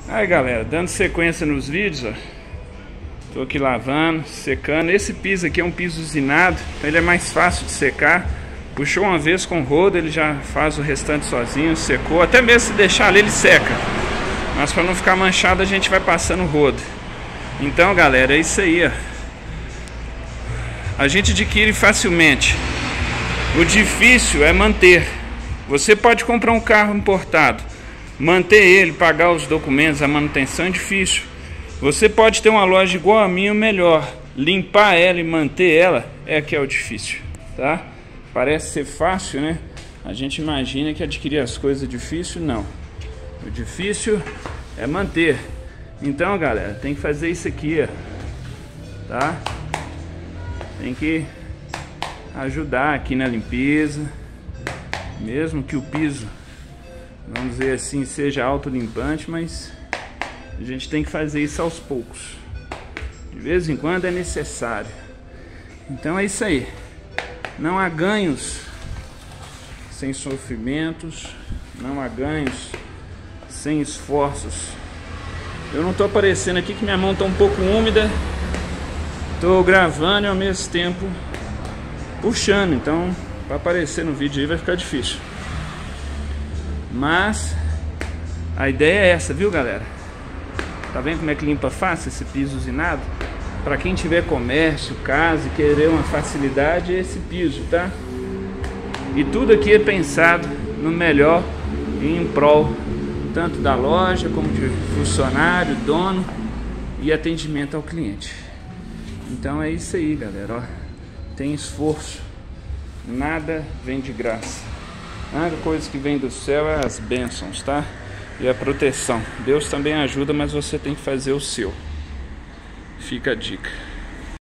Aí galera, dando sequência nos vídeos, ó. Tô aqui lavando, secando. Esse piso aqui é um piso usinado, então ele é mais fácil de secar. Puxou uma vez com o rodo, ele já faz o restante sozinho, secou. Até mesmo se deixar ali, ele seca. Mas para não ficar manchado, a gente vai passando o rodo. Então galera, é isso aí, ó. A gente adquire facilmente. O difícil é manter. Você pode comprar um carro importado, manter ele, pagar os documentos, a manutenção é difícil. Você pode ter uma loja igual a minha, melhor. Limpar ela e manter ela é que é o difícil, tá? Parece ser fácil, né? A gente imagina que adquirir as coisas é difícil, não. O difícil é manter. Então, galera, tem que fazer isso aqui, ó, tá? Tem que ajudar aqui na limpeza. Mesmo que o piso, vamos dizer assim, seja autolimpante, mas a gente tem que fazer isso aos poucos. De vez em quando é necessário. Então é isso aí. Não há ganhos sem sofrimentos. Não há ganhos sem esforços. Eu não estou aparecendo aqui que minha mão está um pouco úmida. Estou gravando e ao mesmo tempo puxando. Então para aparecer no vídeo aí vai ficar difícil. Mas a ideia é essa, viu galera? Tá vendo como é que limpa fácil esse piso usinado? Para quem tiver comércio, casa e querer uma facilidade, é esse piso, tá? E tudo aqui é pensado no melhor e em prol tanto da loja como de funcionário, dono e atendimento ao cliente. Então é isso aí, galera, ó. Tem esforço, nada vem de graça. A única coisa que vem do céu é as bênçãos, tá? E a proteção. Deus também ajuda, mas você tem que fazer o seu. Fica a dica.